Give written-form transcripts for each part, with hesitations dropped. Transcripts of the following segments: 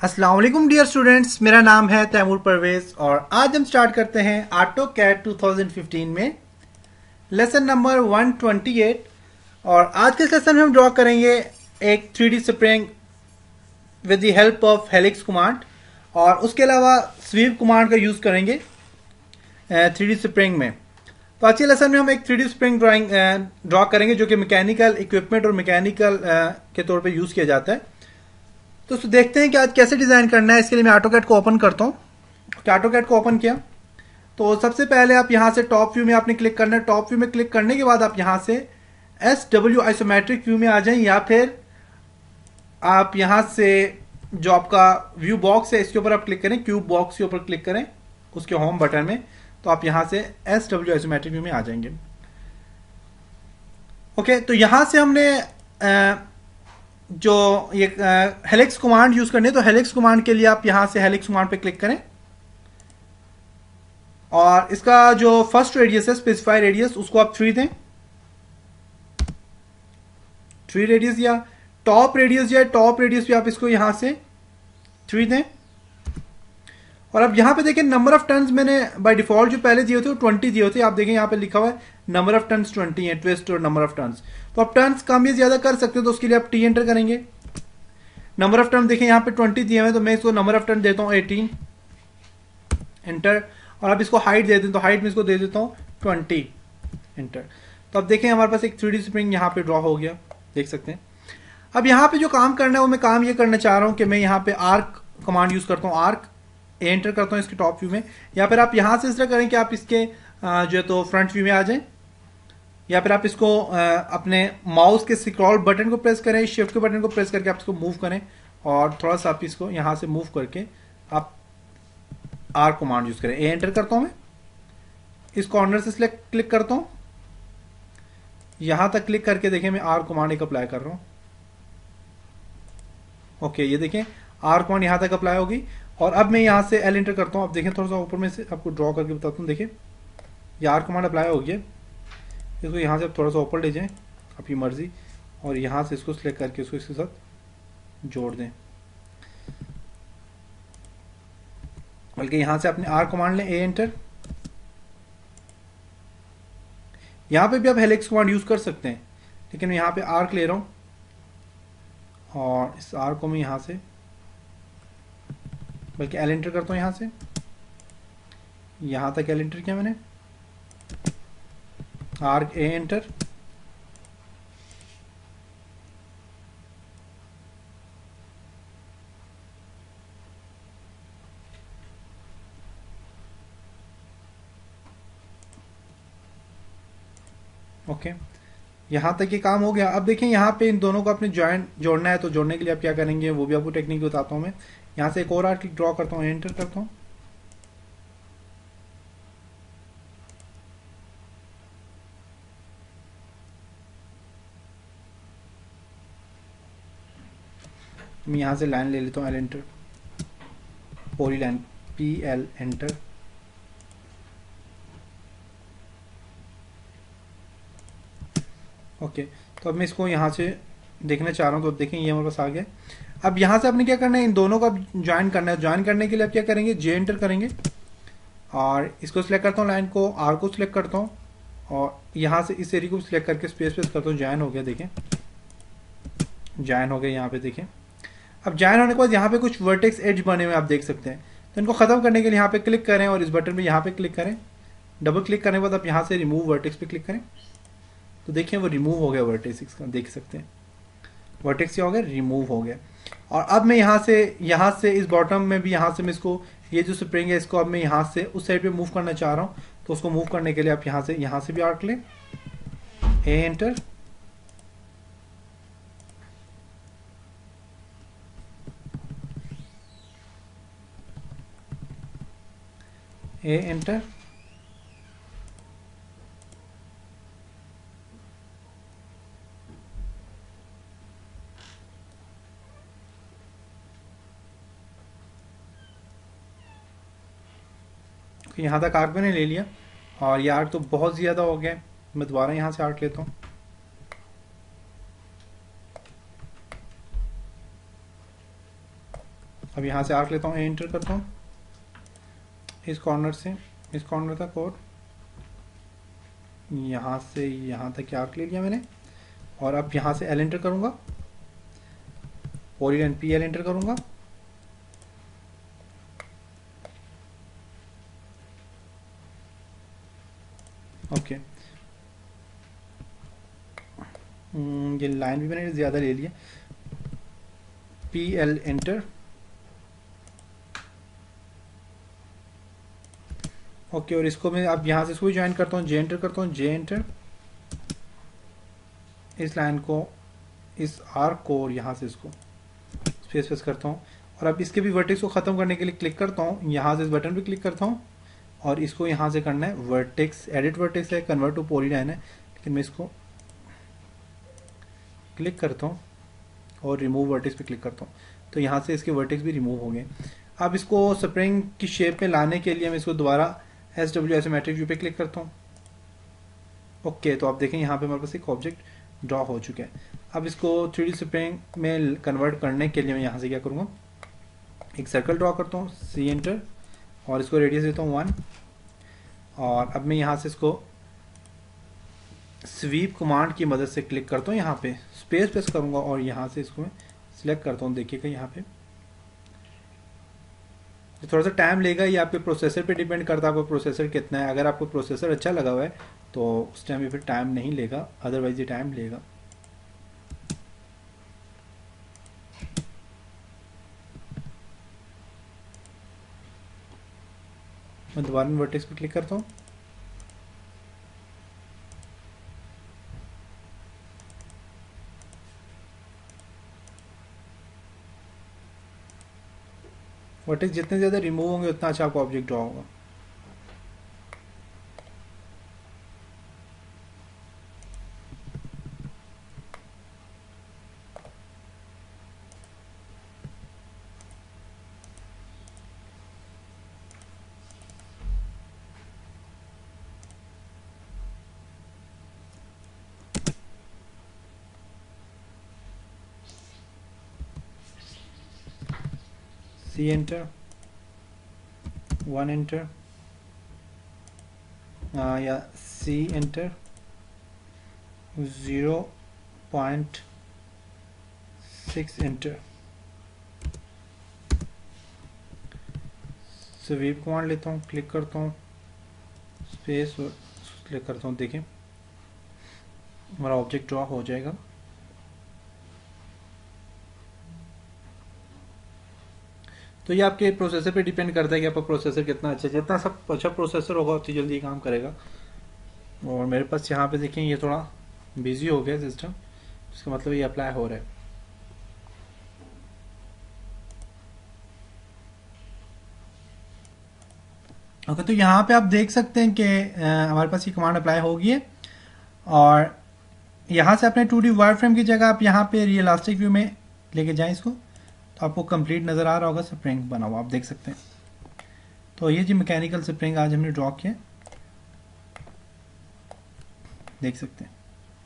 अस्सलाम वालेकुम dear students, मेरा नाम है तैमूर परवेज और आज हम स्टार्ट करते हैं ऑटोकैड 2015 में लेसन नंबर 128। और आज के सेशन में हम ड्रॉ करेंगे एक 3D spring with the help of helix command और उसके अलावा स्वीप कमांड का यूज़ करेंगे 3D स्प्रिंग में। तो आज के लेसन में हम एक 3D स्प्रिंग ड्रॉ करेंगे जो कि मैकेनिकल इक्विपमेंट और मैकेनिकल के तौर पे यूज़ किया जाता है। तो देखते हैं कि आज कैसे डिज़ाइन करना है। इसके लिए मैं ऑटोकैड को ओपन करता हूँ। ऑटोकैड को ओपन किया तो सबसे पहले आप यहाँ से टॉप व्यू में आपने क्लिक करना है। टॉप व्यू में क्लिक करने के बाद आप यहाँ से SW आइसोमेट्रिक व्यू में आ जाएं या फिर आप यहाँ से जो आपका व्यू बॉक्स है इसके ऊपर आप क्लिक करें, क्यूब बॉक्स के ऊपर क्लिक करें उसके होम बटन में, तो आप यहाँ से SW आइसोमेट्रिक व्यू में आ जाएंगे। ओके, तो यहाँ से हमने जो ये हेलिक्स कमांड यूज करनी है, तो हेलिक्स कमांड के लिए आप यहां से हेलिक्स कमांड पे क्लिक करें और इसका जो फर्स्ट रेडियस है स्पेसिफाई रेडियस उसको आप 3 दें। 3 रेडियस या टॉप रेडियस भी आप इसको यहां से 3 दें। और अब यहां पे देखें नंबर ऑफ टन्स मैंने बाय डिफॉल्ट जो पहले दिए थे वो 20 दिए थे। आप देखें यहां पे लिखा हुआ है नंबर ऑफ टन्स 20 है, ट्विस्ट और नंबर ऑफ टन्स। तो आप टन्स कम या ज्यादा कर सकते हो, तो उसके लिए आप टी एंटर करेंगे। नंबर ऑफ टन देखें यहाँ पे 20 दिए हुए हैं, तो मैं इसको नंबर ऑफ टन देता हूँ 18 एंटर। और अब इसको हाइट दे दें तो हाइट में इसको दे देता हूँ 20 एंटर। तो अब देखें हमारे पास एक 3D स्प्रिंग यहाँ पे ड्रॉ हो गया, देख सकते हैं। अब यहाँ पे जो काम करना है वो मैं काम ये करना चाह रहा हूँ कि मैं यहाँ पे आर्क कमांड यूज करता हूँ। आर्क एंटर करता हूँ इसके टॉप व्यू में, या फिर आप यहाँ से इस तरह करें कि आप इसके जो है तो फ्रंट व्यू में आ जाए, या फिर आप इसको अपने माउस के स्क्रॉल बटन को प्रेस करें, शिफ्ट के बटन को प्रेस करके आप इसको मूव करें और थोड़ा सा आप इसको यहां से मूव करके आप आर कमांड यूज करें। ए एंटर करता हूं मैं, इस कॉर्नर से सिलेक्ट क्लिक करता हूं, यहां तक क्लिक करके देखें मैं आर कमांड एक अप्लाई कर रहा हूं। ओके, ये देखें आर कमांड यहां तक अप्लाई होगी। और अब मैं यहां से एल एंटर करता हूं। अब देखें थोड़ा सा ऊपर में से आपको ड्रॉ करके बताता हूं। देखिए ये आर कमांड अप्लाई हो गया। इसको यहाँ से आप थोड़ा सा ऊपर ले जाएं आपकी मर्जी, और यहाँ से इसको सिलेक्ट करके इसको इसके साथ जोड़ दें। बल्कि यहाँ से अपने आर कमांड लें, ए एंटर। यहाँ पे भी आप हेलिक्स कमांड यूज कर सकते हैं, लेकिन मैं यहाँ पे आर्क ले रहा हूँ और इस आर को मैं यहाँ से बल्कि एल एंटर करता हूँ। यहाँ से यहाँ तक एल एंटर किया मैंने, आर्क ए एंटर। ओके, यहां तक ये काम हो गया। अब देखें यहाँ पे इन दोनों को अपने जॉइंट जोड़ना है, तो जोड़ने के लिए आप क्या करेंगे वो भी आपको टेक्निक बताता हूं मैं। यहां से एक और आर्क ड्रॉ करता हूँ, एंटर करता हूँ। मैं यहां से लाइन ले लेता हूँ, एल एंटर, पूरी लाइन PL एंटर। ओके, तो अब मैं इसको यहाँ से देखना चाह रहा हूँ। तो अब देखें ये हमारे पास आ गया। अब यहाँ से आपने क्या करना है, इन दोनों का ज्वाइन करना है। ज्वाइन करने के लिए आप क्या करेंगे, जे एंटर करेंगे और इसको सिलेक्ट करता हूँ, लाइन को, आर को सिलेक्ट करता हूँ और यहाँ से इस एरिया को सिलेक्ट करके स्पेस करता हूँ। ज्वाइन हो गया, देखें ज्वाइन हो गया यहाँ पे देखें। अब ज्वाइन होने के बाद यहाँ पे कुछ वर्टेक्स एज बने हुए आप देख सकते हैं। तो इनको खत्म करने के लिए यहाँ पे क्लिक करें और इस बटन पे यहाँ पे क्लिक करें। डबल क्लिक करने के बाद आप यहाँ से रिमूव वर्टेक्स पे क्लिक करें, तो देखिए वो रिमूव हो गया वर्टेक्स का, देख सकते हैं वर्टेक्स क्या हो गया, रिमूव हो गया। और अब मैं यहाँ से इस बॉटम में भी यहाँ से मैं इसको ये जो स्प्रिंग है इसको अब मैं यहाँ से उस साइड पे मूव करना चाह रहा हूँ। तो उसको मूव करने के लिए आप यहाँ से भी आर्क लें, ए एंटर, ए एंटर। यहाँ तक आर्क मैंने ले लिया और ये आर्क तो बहुत ज़्यादा हो गया। मैं दोबारा यहाँ से आर्क लेता हूँ। अब यहाँ से आर्क लेता हूँ, एंटर करता हूँ, इस कॉर्नर से इस कॉर्नर तक और यहाँ से यहाँ तक आर्क ले लिया मैंने। और अब यहाँ से एल एंटर करूँगा, पॉलीलाइन पी एल एंटर करूँगा, ओके। ये लाइन भी मैंने ज़्यादा ले लिया, पी एल एंटर, ओके। और इसको मैं अब यहाँ से इसको ज्वाइन करता हूँ, जे एंटर करता हूँ, जे एंटर, इस लाइन को, इस आर्क को, और यहाँ से इसको स्पेस स्पेस करता हूँ। और अब इसके भी वर्टेक्स को ख़त्म करने के लिए क्लिक करता हूँ, यहाँ से इस बटन पे क्लिक करता हूँ और इसको यहाँ से करना है वर्टेक्स, एडिट वर्टेक्स है, कन्वर्ट टू पॉलीलाइन है, लेकिन मैं इसको क्लिक करता हूँ और रिमूव वर्टेक्स पे क्लिक करता हूँ, तो यहाँ से इसके वर्टेक्स भी रिमूव हो गए। अब इसको स्प्रिंग की शेप में लाने के लिए मैं इसको दोबारा एस डब्ल्यू आइसोमेट्रिक व्यू पे क्लिक करता हूँ, ओके। तो आप देखें यहाँ पे हमारे पास एक ऑब्जेक्ट ड्रॉ हो चुका है। अब इसको 3D स्प्रिंग में कन्वर्ट करने के लिए मैं यहाँ से क्या करूँगा, एक सर्कल ड्रॉ करता हूँ, सी एंटर, और इसको रेडियस देता हूँ 1। और अब मैं यहाँ से इसको स्वीप कमांड की मदद से क्लिक करता हूँ, यहाँ पे स्पेस प्रेस करूँगा और यहाँ से इसको मैं सिलेक्ट करता हूँ। देखिएगा यहाँ पे थोड़ा सा टाइम लेगा, ये आपके प्रोसेसर पे डिपेंड करता है, आपका प्रोसेसर कितना है। अगर आपको प्रोसेसर अच्छा लगा हुआ है तो उस टाइम ये फिर टाइम नहीं लेगा, अदरवाइज ये टाइम लेगा। मैं दोबारा वर्टेक्स पे क्लिक करता हूँ, वर्टेक्स जितने ज़्यादा रिमूव होंगे उतना अच्छा आपका ऑब्जेक्ट ड्रॉ होगा। सी एंटर, 1 एंटर, या C enter, 0.6 enter, sweep command लेता हूँ, क्लिक करता हूँ, स्पेस क्लिक करता हूँ, देखिए हमारा ऑब्जेक्ट ड्रॉ हो जाएगा। तो ये आपके प्रोसेसर पे डिपेंड करता है कि आपका प्रोसेसर कितना अच्छा है। जितना सब अच्छा प्रोसेसर होगा उतनी जल्दी काम करेगा। और मेरे पास यहाँ पे देखें ये थोड़ा बिजी हो गया सिस्टम, इसका मतलब ये अप्लाई हो रहा है। ओके, तो यहाँ पे आप देख सकते हैं कि हमारे पास ये कमांड अप्लाई होगी है। और यहाँ से अपने 2D वायर फ्रेम की जगह आप यहाँ पे रियलिस्टिक व्यू में लेके जाएं इसको, तो आपको कंप्लीट नज़र आ रहा होगा स्प्रिंग बना हुआ, आप देख सकते हैं। तो ये जी मैकेनिकल स्प्रिंग आज हमने ड्रॉ किया, देख सकते हैं।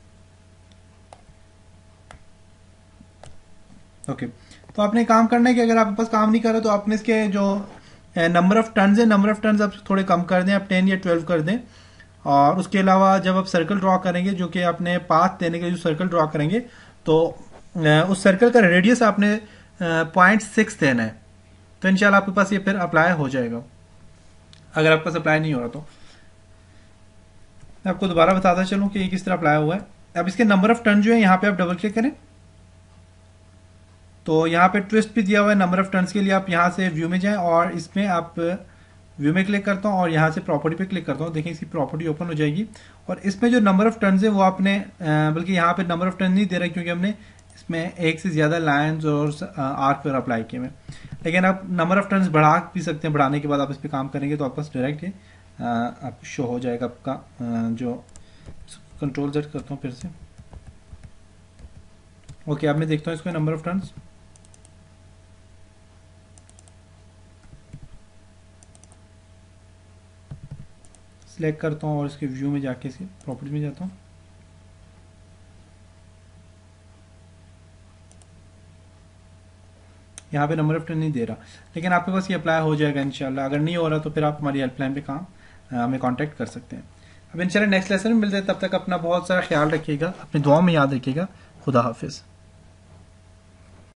ओके, तो आपने काम करना है कि अगर आपके पास काम नहीं कर रहा तो आपने इसके जो नंबर ऑफ टर्न्स है, नंबर ऑफ टर्न्स आप थोड़े कम कर दें, आप 10 या 12 कर दें। और उसके अलावा जब आप सर्कल ड्रॉ करेंगे, जो कि आपने पाथ देने के जो सर्कल ड्रॉ करेंगे, तो उस सर्कल का रेडियस आपने 0.6 देना है। तो इंशाल्लाह आपके पास ये फिर अप्लाई हो जाएगा। अगर आपके पास अप्लाई नहीं हो रहा तो मैं आपको दोबारा बताता चलूँ कि ये किस तरह अप्लाई हुआ है। अब इसके नंबर ऑफ टर्न जो है यहाँ पे आप डबल क्लिक करें, तो यहाँ पे ट्विस्ट भी दिया हुआ है नंबर ऑफ टर्न्स के लिए। आप यहाँ से व्यू में जाएं और इसमें आप व्यू में क्लिक करता हूँ और यहाँ से प्रॉपर्टी पे क्लिक करता हूँ। देखिए इसकी प्रॉपर्टी ओपन हो जाएगी और इसमें जो नंबर ऑफ टर्न्स है वो आपने बल्कि यहाँ पे नंबर ऑफ टर्न नहीं दे रहा क्योंकि हमने इसमें एक से ज़्यादा लाइन्स और आर्क पर अप्लाई किए हुए। लेकिन आप नंबर ऑफ टर्न्स बढ़ा भी सकते हैं, बढ़ाने के बाद आप इस पर काम करेंगे तो आपके पास डायरेक्ट आपको शो हो जाएगा आपका जो कंट्रोल जेड करता हूँ फिर से। ओके, अब मैं देखता हूँ इसको नंबर ऑफ टर्न्स। सिलेक्ट करता हूँ और इसके व्यू में जाके इसकी प्रॉपर्टी में जाता हूँ। यहाँ पे नंबर ऑफ टन नहीं दे रहा, लेकिन आपके पास ये अप्लाई हो जाएगा इंशाल्लाह। अगर नहीं हो रहा तो फिर आप हमारी हेल्पलाइन पे हमें कांटेक्ट कर सकते हैं। अब इंशाल्लाह नेक्स्ट लेसन में मिलते हैं, तब तक अपना बहुत सारा ख्याल रखिएगा, अपनी दुआ में याद रखिएगा। खुदा हाफिज़।